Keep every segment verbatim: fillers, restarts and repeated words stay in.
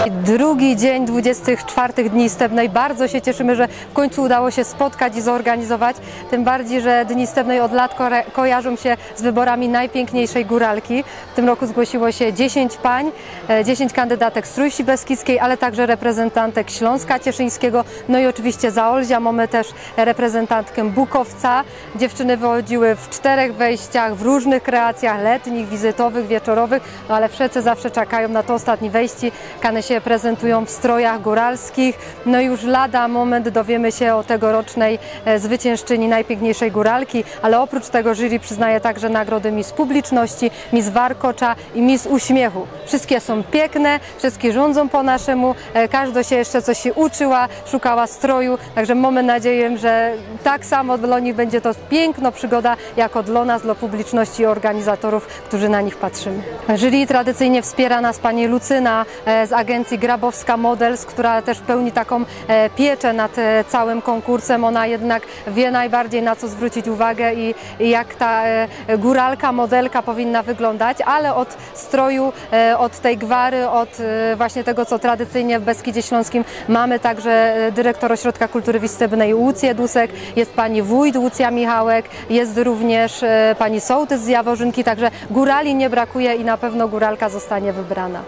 Drugi dzień dwudziestych czwartych Dni Stepnej. Bardzo się cieszymy, że w końcu udało się spotkać i zorganizować. Tym bardziej, że Dni Stepnej od lat ko kojarzą się z wyborami najpiękniejszej góralki. W tym roku zgłosiło się dziesięć pań, dziesięć kandydatek z Trójsi Beskidzkiej, ale także reprezentantek Śląska Cieszyńskiego. No i oczywiście Zaolzia. Mamy też reprezentantkę Bukowca. Dziewczyny wychodziły w czterech wejściach, w różnych kreacjach letnich, wizytowych, wieczorowych, no ale wszyscy zawsze czekają na to ostatnie wejście. Kany się prezentują w strojach góralskich. No i już lada moment dowiemy się o tegorocznej zwyciężczyni najpiękniejszej góralki, ale oprócz tego jury przyznaje także nagrody Miss Publiczności, Miss Warkocza i Miss Uśmiechu. Wszystkie są piękne, wszystkie rządzą po naszemu, każda się jeszcze coś się uczyła, szukała stroju, także mamy nadzieję, że tak samo dla nich będzie to piękna przygoda, jako dla nas, dla publiczności i organizatorów, którzy na nich patrzymy. Jury tradycyjnie wspiera nas pani Lucyna z agencji Grabowska Models, która też pełni taką pieczę nad całym konkursem. Ona jednak wie najbardziej, na co zwrócić uwagę i, i jak ta góralka, modelka powinna wyglądać, ale od stroju, od tej gwary, od właśnie tego, co tradycyjnie w Beskidzie Śląskim mamy, także dyrektor Ośrodka Kultury Wistebnej Łucję Dusek, jest pani wójt Łucja Michałek, jest również pani sołtys z Jaworzynki, także górali nie brakuje i na pewno góralka zostanie wybrana.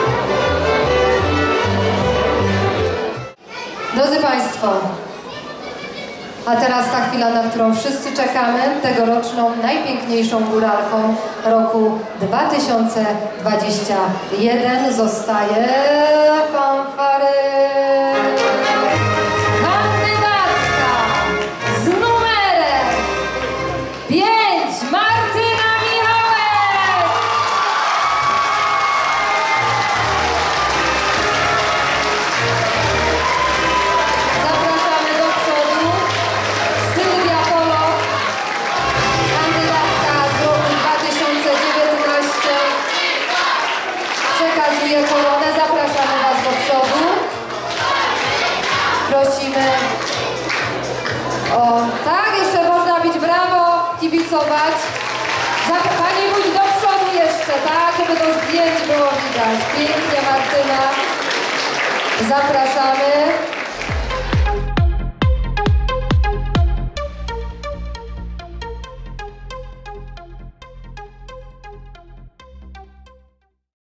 Drodzy Państwo, a teraz ta chwila, na którą wszyscy czekamy, tegoroczną najpiękniejszą góralką roku dwa tysiące dwudziestego pierwszego zostaje fanfary. Kandydatka z numerem pięć, Martyna Michałek! Zapraszamy do przodu. Sylwia Polo, kandydatka z roku dwa tysiące dziewiętnastego. Przekazuje koronę. Zapraszamy Was do przodu. Prosimy o... Tak, jeszcze można bić brawo, kibicować. Zap... Pani wójt, do przodu jeszcze, tak, żeby to zdjęć było widać. Pięknie, Martyna. Zapraszamy.